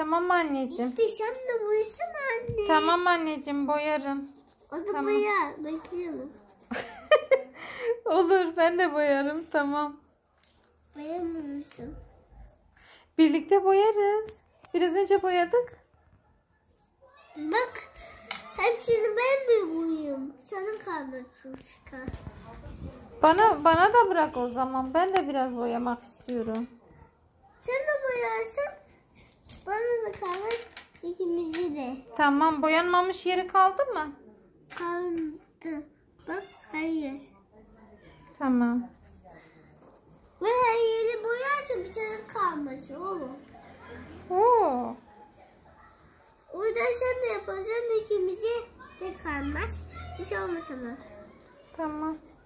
Tamam anneciğim. İşte sen de boyasana anne. Tamam anneciğim, boyarım. O da Tamam. boya. Bekliyorum. Olur, ben de boyarım. Tamam. Boyamıyorsun. Birlikte boyarız. Biraz önce boyadık. Bak. Hepsini ben mi boyayayım? Sana kalmış çocuklar. Bana da bırak o zaman. Ben de biraz boyamak istiyorum. Sen de boyarsın. Bana da kalmış. İkimizi de. Tamam, boyanmamış yeri kaldı mı? Kaldı. Bak hayır. Tamam. Ve her yeri boyarsın bir tane kalması oğlum. Oo. O yüzden sen de yapacaksın, ikimizi de kalmaz. Bir şey olmaz ama. Tamam.